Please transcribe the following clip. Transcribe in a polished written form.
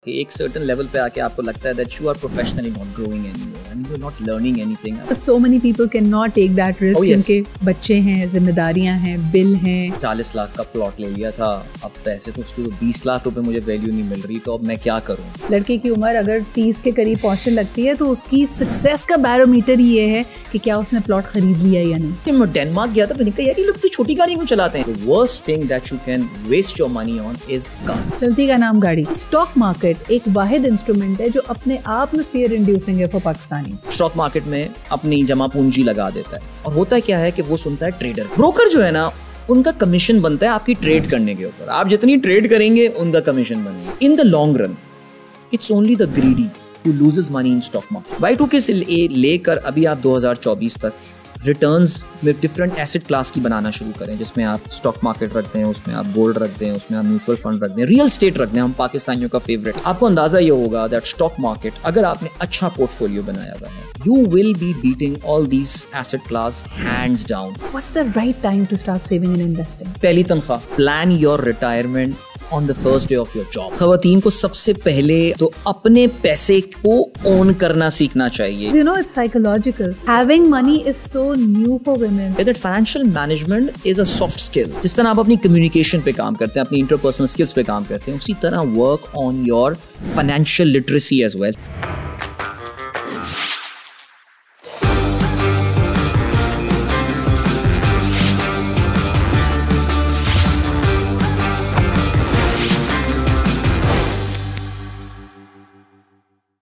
कि एक certain level पे आके आपको लगता है that you are professionally not growing anymore and you are not learning anything. So many people cannot take that risk क्योंकि बच्चे हैं, जिम्मेदारियां हैं, बिल हैं। 40 लाख का प्लॉट ले लिया था, अब पैसे तो उसके 20 लाख रुपए मुझे वैल्यू नहीं मिल रही, तो अब मैं क्या करूं? लड़के की उम्र अगर 30 के करीब पहुंचने लगती है तो उसकी सक्सेस का बैरोमीटर ही ये है कि क्या उसने प्लॉट खरीद लिया या नहीं। मैं डेनमार्क गया था, मैंने कहा यार ये लोग तो छोटी गाड़ी क्यों चलाते हैं? The worst thing that you can waste your money on is car. चलती का नाम गाड़ी। स्टॉक मार्केट एक वाहिद इंस्ट्रूमेंट है जो अपने आप में फियर इंड्यूसिंग है फॉर पाकिस्तानी। स्टॉक मार्केट में अपनी जमा पूंजी लगा देता है और होता क्या है कि वो सुनता है ट्रेडर। ब्रोकर जो है ना, उनका कमीशन बनता है आपकी ट्रेड करने के ऊपर। आप जितनी ट्रेड करेंगे उनका कमीशन बनेगा। In the long run it's only the greedy who loses money in stock market। Y2K से लेकर अभी आप 2024 तक रिटर्न्स में डिफरेंट एसेट क्लास की बनाना शुरू करें, जिसमें आप स्टॉक मार्केट रखते हैं, उसमें आप गोल्ड रखते हैं, उसमें आप म्यूचुअल फंड रखते हैं, रियल स्टेट रखते हैं, हम पाकिस्तानियों का फेवरेट। आपको अंदाजा ये होगा दैट स्टॉक मार्केट अगर आपने अच्छा पोर्टफोलियो बनाया हुआ है, you will be beating all these asset class hands down। What's the right time to start saving and investing? पहली तनख्वाह, plan your retirement on the first day of your job। खवातीन को सबसे पहले तो अपने पैसे को ओन करना सीखना चाहिए। You know, it's psychological. Having money is so new for women. That financial management is a soft skill। जिस तरह आप अपनी communication पे काम करते हैं, अपनी interpersonal skills पे काम करते हैं, उसी तरह work on your financial literacy as well।